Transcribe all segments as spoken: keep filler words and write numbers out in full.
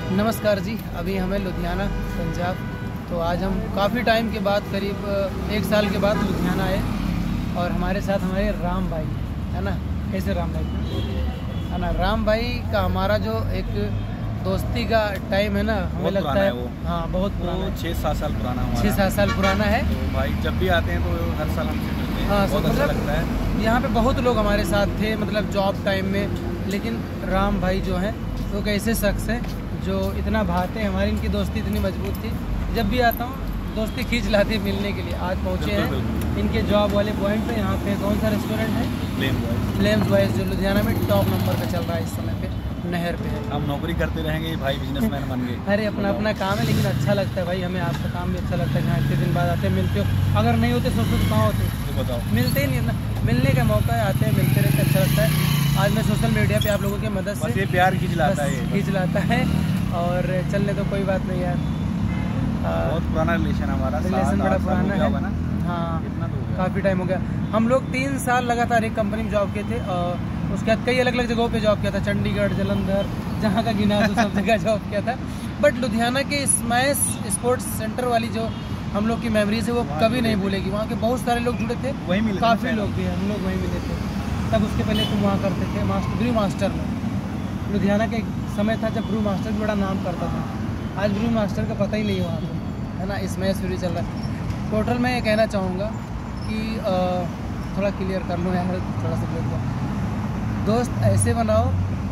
नमस्कार जी, अभी हमें लुधियाना पंजाब। तो आज हम काफ़ी टाइम के बाद, करीब एक साल के बाद लुधियाना आए और हमारे साथ हमारे राम भाई है ना। कैसे राम भाई है ना। राम भाई का हमारा जो एक दोस्ती का टाइम है ना, हमें लगता है वो हाँ बहुत पुराना, छः सात साल पुराना छः सात साल पुराना है। तो भाई जब भी आते हैं तो हर साल हमसे मिलते हैं। हाँ, बहुत अच्छा मतलब लगता है। यहाँ पे बहुत लोग हमारे साथ थे, मतलब जॉब टाइम में, लेकिन राम भाई जो हैं वो एक ऐसे शख्स हैं जो इतना भाते हैं। हमारी इनकी दोस्ती इतनी मजबूत थी, जब भी आता हूँ दोस्ती खींच लाती है मिलने के लिए। आज पहुँचे हैं इनके जॉब वाले पॉइंट पे। यहाँ पे कौन सा रेस्टोरेंट है? फ्लेम्स बॉयज, जो लुधियाना में टॉप नंबर पे चल रहा है इस समय पे, नहर पे है। हम नौकरी करते रहेंगे भाई, बिजनेसमैन बन गए। अरे अपना अपना काम है, लेकिन अच्छा लगता है भाई, हमें आपका काम भी अच्छा लगता है। जहाँ इतने दिन बाद आते हैं, मिलते हो। अगर नहीं होते सोचो तो कहाँ होते? तो बताओ, मिलते ही नहीं ना, मिलने का मौका है, आते हैं मिलते रहते, अच्छा लगता है। आज मैं सोशल मीडिया पे आप लोगों की मदद से ये प्यार खींच लाता है, खींच लाता है। और चलने तो कोई बात नहीं यार, बहुत पुराना रिलेशन हमारा, रिलेशन बड़ा पुराना है ना। हाँ, काफ़ी टाइम हो गया। हम लोग तीन साल लगातार एक कंपनी में जॉब किए थे और उसके बाद कई अलग अलग जगहों पे जॉब किया था, चंडीगढ़, जलंधर, जहाँ का गिना तो सब जगह जॉब किया था। बट लुधियाना के स्मैश स्पोर्ट्स सेंटर वाली जो हम लोग की मेमोरीज है वो कभी नहीं भूलेगी। वहाँ के बहुत सारे लोग जुड़े थे, वही मिले, काफ़ी लोग भी हैं, हम लोग वहीं मिले थे। तब उसके पहले तुम वहाँ करते थे मास्टर, ब्रू मास्टर में। लुधियाना के एक समय था जब ब्रू मास्टर भी बड़ा नाम करता था। आज ब्रू मास्टर का पता ही नहीं वहाँ पर है ना। स्मैश फ्री चल रहा है। टोटल मैं ये कहना चाहूँगा कि आ, थोड़ा क्लियर कर लो यार, थोड़ा सा बोल दोस्त ऐसे बनाओ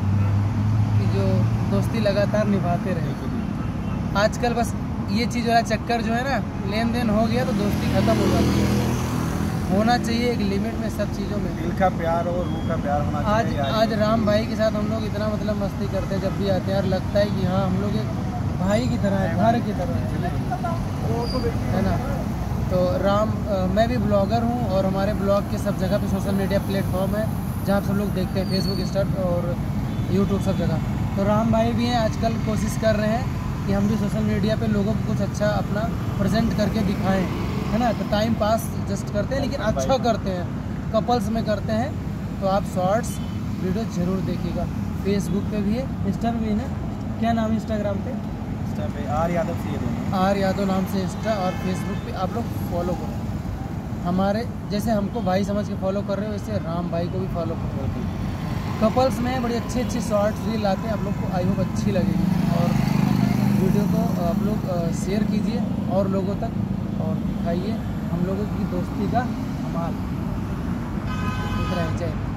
कि जो दोस्ती लगातार निभाते रहे। आजकल बस ये चीज़ वाला चक्कर जो है ना, लेन देन हो गया तो दोस्ती खत्म हो जाती है। होना चाहिए एक लिमिट में सब चीज़ों में, दिल का प्यार और रूह का प्यार होना चाहिए। आज आज राम भाई के साथ हम लोग इतना मतलब मस्ती करते हैं, जब भी आते हैं यार लगता है कि हाँ हम लोग एक भाई की तरह है, घर की तरह है ना। तो राम आ, मैं भी ब्लॉगर हूँ और हमारे ब्लॉग के सब जगह पे सोशल मीडिया प्लेटफॉर्म है जहाँ सब लोग देखते हैं, फेसबुक, इंस्टा और यूट्यूब, सब जगह। तो राम भाई भी हैं, आजकल कोशिश कर रहे हैं कि हम भी सोशल मीडिया पे लोगों को कुछ अच्छा अपना प्रेजेंट करके दिखाएं, है ना। तो टाइम पास जस्ट करते हैं, लेकिन अच्छा करते हैं, कपल्स में करते हैं। तो आप शॉर्ट्स वीडियो ज़रूर देखिएगा। फेसबुक पे भी है, इंस्टा पे भी है ना। क्या नाम है इंस्टाग्राम पे? इंस्टा पे आर यादव से, ये दोनों आर यादव नाम से इंस्टा, और फेसबुक पे आप लोग फॉलो करो। हमारे जैसे हमको भाई समझ के फॉलो कर रहे हो, वैसे राम भाई को भी फॉलो करो। कपल्स में बड़ी अच्छी अच्छी शॉर्ट्स रील आते हैं, आप लोग को आई होप अच्छी लगेगी। और वीडियो को आप लोग शेयर कीजिए और लोगों तक, और दिखाइए हम लोगों की दोस्ती का कमाल। इतना ही, जय।